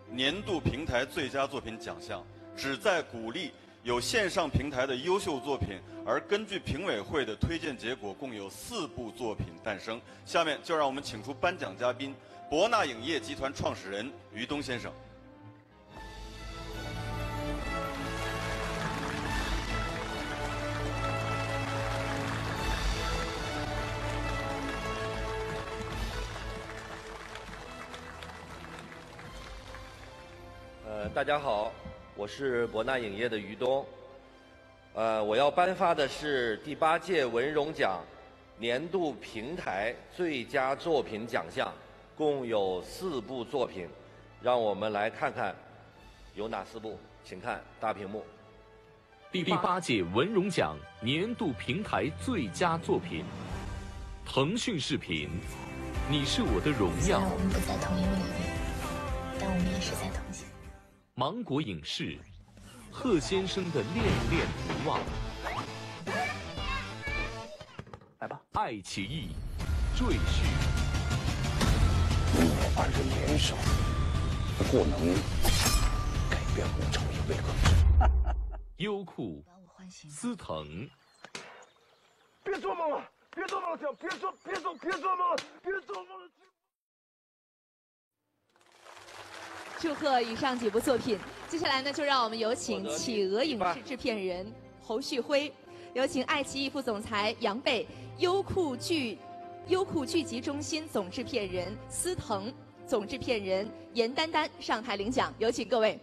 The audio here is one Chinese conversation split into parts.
年度平台最佳作品奖项，旨在鼓励有线上平台的优秀作品，而根据评委会的推荐结果，共有4部作品诞生。下面就让我们请出颁奖嘉宾，博纳影业集团创始人于东先生。 大家好，我是博纳影业的于东。我要颁发的是第8届文荣奖年度平台最佳作品奖项，共有4部作品，让我们来看看有哪4部，请看大屏幕。 第8届文荣奖年度平台最佳作品，腾讯视频，你是我的荣耀。 虽然我们不在同一个领域，但我们也是在同行。 芒果影视，贺先生的恋恋不忘。 来吧， 爱奇艺，赘婿。 我2人联手，不能改变我成为魏公子。 优酷，思腾。 别做梦了，别做梦了，别做梦了，别做梦了。 祝贺以上几部作品。接下来呢，就让我们有请企鹅影视制片人侯旭辉，有请爱奇艺副总裁杨贝，优酷剧集中心总制片人思腾，总制片人严丹丹上台领奖，有请各位。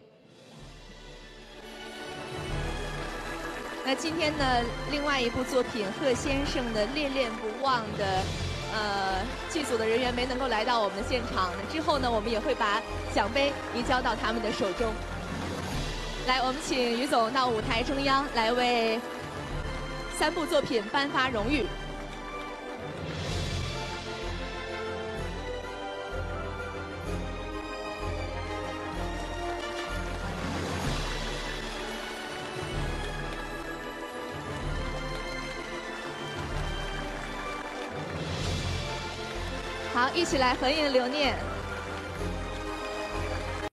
那今天呢，另外一部作品贺先生的《恋恋不忘》的。剧组的人员没能够来到我们的现场，之后呢，我们也会把奖杯移交到他们的手中。来，我们请于总到舞台中央来为3部作品颁发荣誉。好，一起来合影留念。